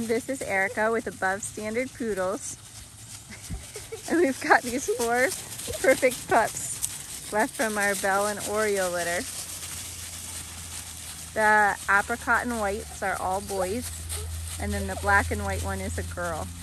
This is Erica with above standard poodles. And we've got these 4 perfect pups left from our Belle and Oreo litter. The apricot and whites are all boys, and then the black and white one is a girl.